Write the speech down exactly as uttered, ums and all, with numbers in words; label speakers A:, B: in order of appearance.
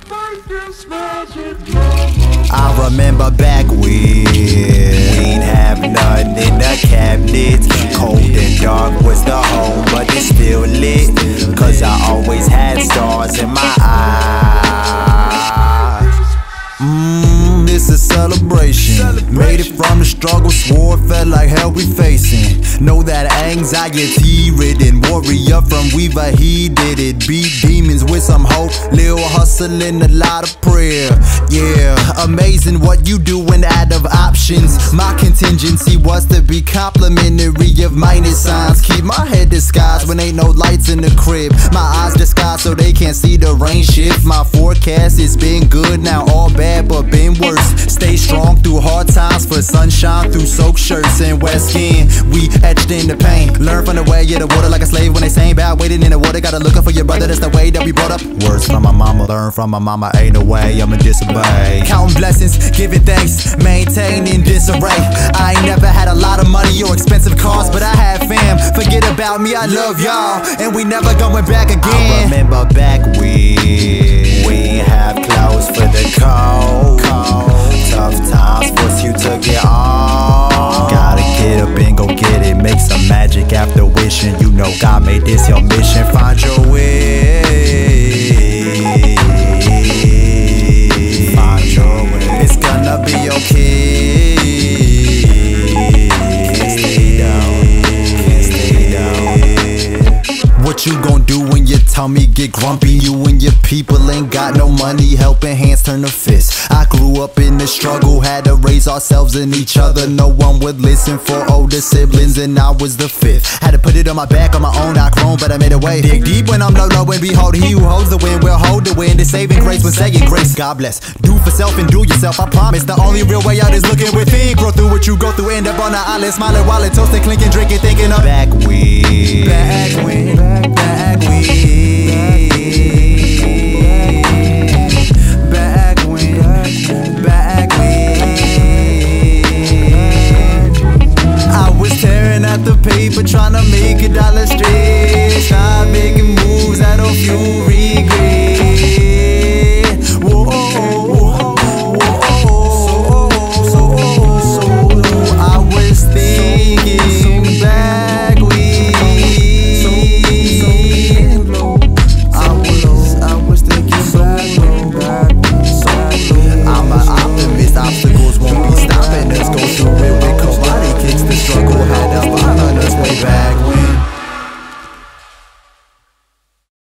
A: I remember back when we ain't have nothing in the cabinets. Cold and dark was the home, but it's still lit, cause I always had stars in my eyes. Mmm, it's a celebration. Made it from the struggle, swore it felt like hell we facing. Know that anxiety ridden warrior from Weaver, he did it. Beat demons with some hope, little hustling, a lot of prayer. Yeah, amazing what you doing out of options. My contingency was to be complimentary of minus signs. Keep my head disguised when ain't no lights in the crib. My eyes disguised so they can't see the rain shift. My forecast has been good, now all bad but been worse. Stay strong through hard times, for sunshine through soaked shirts and wet skin. We etched in the pain. Learn from the way of the water like a slave when they saying bad waiting in the water. Gotta look up for your brother, that's the way that we brought up. Words from my mama, learn from my mama. Ain't no way I'ma disobey. Counting blessings, giving thanks, maintaining disarray. I ain't never had a lot of money or expensive cars, but I had fam. Forget about me, I love y'all, and we never going back again. I remember back when we ain't have clothes for the cold. Tough times force you to get on. Gotta get up and go get it. Make some magic after wishing. You know God made this your mission. Find your way. Find your way. It's gonna be okay. Can't stay down. Can't stay down. What you gon' do when your tummy get grumpy? You and your people ain't got no money. Helping hands turn to fists. I grew up in the struggle, had to raise ourselves and each other. No one would listen for older siblings, and I was the fifth. Had to put it on my back on my own, I grown, but I made a way. Dig deep when I'm low, low, and behold, he who holds the wind will hold the wind. It's saving grace when saying grace. God bless. Do for self and do yourself, I promise. The only real way out is looking within. Grow through what you go through, end up on the island, smiling while it toasting, clinking, drinking, thinking of back when, back when, back when.